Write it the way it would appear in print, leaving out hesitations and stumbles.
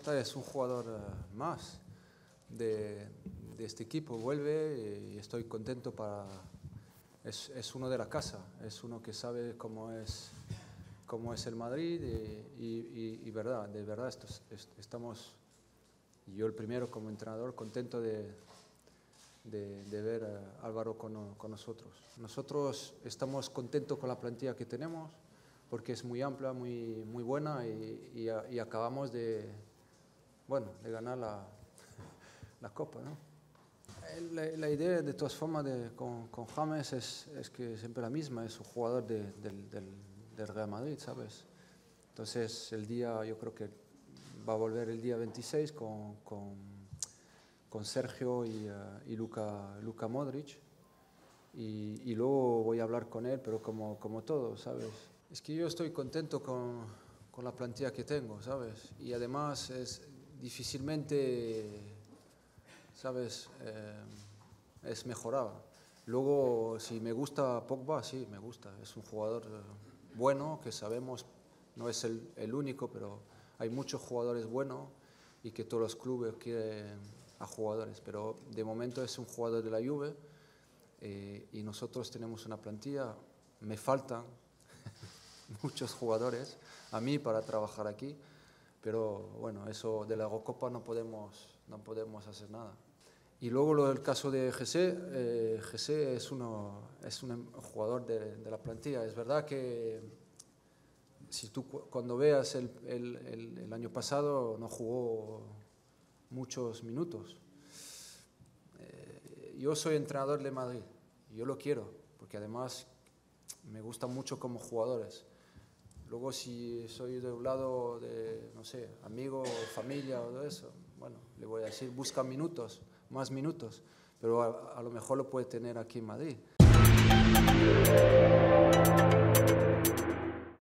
Morata es un jugador más de este equipo, vuelve y estoy contento para... Es uno de la casa, es uno que sabe cómo es el Madrid y verdad, de verdad estamos, yo el primero como entrenador, contento de ver a Álvaro con nosotros. Nosotros estamos contentos con la plantilla que tenemos porque es muy amplia, muy buena y acabamos de ganar la Copa, ¿no? La idea de todas formas con James es que siempre la misma, es un jugador del Real Madrid, ¿sabes? Entonces el día, yo creo que va a volver el día 26 con Sergio y Luka Modric y luego voy a hablar con él, pero como todo, ¿sabes? Es que yo estoy contento con la plantilla que tengo, ¿sabes? Y además es difícilmente, ¿sabes? Es mejorable. Luego, si me gusta Pogba, sí, me gusta. Es un jugador bueno, que sabemos, no es el único, pero hay muchos jugadores buenos y que todos los clubes quieren a jugadores. Pero de momento es un jugador de la Juve y nosotros tenemos una plantilla, me faltan muchos jugadores a mí para trabajar aquí, pero bueno, eso de la Eurocopa no podemos hacer nada. Y luego el caso de Jesse es un jugador de la plantilla. Es verdad que si tú cuando veas el año pasado no jugó muchos minutos. Yo soy entrenador de Madrid y yo lo quiero porque además me gusta mucho como jugadores. Luego si soy de un lado de, no sé, amigo, familia o todo eso, bueno, le voy a decir busca minutos, más minutos, pero a lo mejor lo puede tener aquí en Madrid.